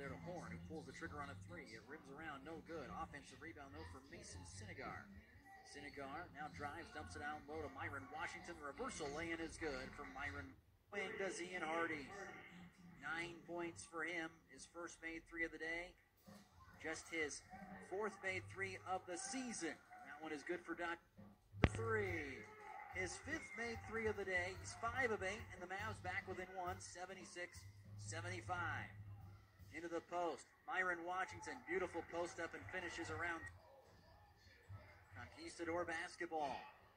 there to Horn, who pulls the trigger on a three. It rims around, no good. Offensive rebound, though, for Mason Sinegar. Sinegar now drives, dumps it down low to Myron Washington. The reversal lay-in is good for Myron. Wing does Ian Hardy. 9 points for him. His first made three of the day. Just his fourth made three of the season. That one is good for Doc. Three. His fifth made three of the day. He's 5 of 8, and the Mavs back within one, 76-75. Into the post. Myron Washington, beautiful post up and finishes around. Conquistador basketball.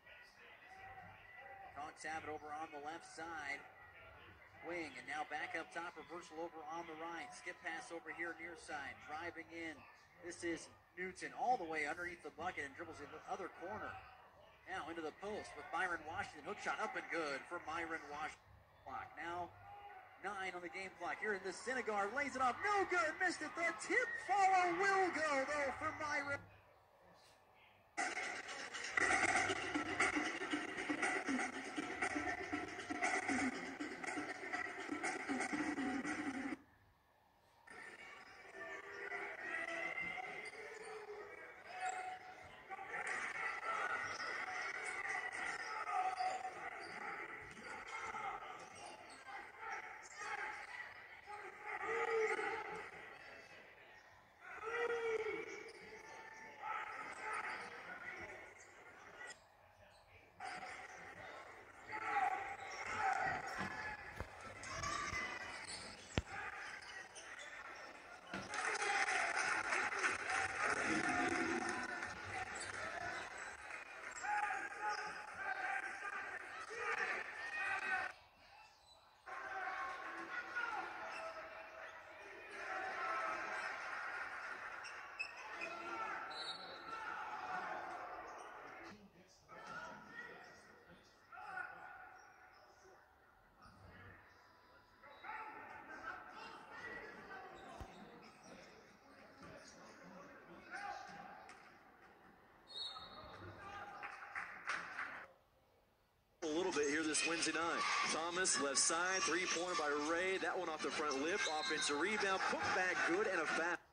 Hawks have it over on the left side. Wing, and now back up top, reversal over on the right. Skip pass over here near side, driving in. This is Newton all the way underneath the bucket and dribbles in the other corner. Now into the post with Myron Washington. Hook shot up and good for Myron Washington. Clock now 9 on the game clock. Here in the Sinegar, lays it off, no good, missed it. The tip follow will go though for Myron. A little bit here this Wednesday night. Thomas, left side, three-pointer by Ray. That one off the front lip. Offensive rebound, put back good, and a foul.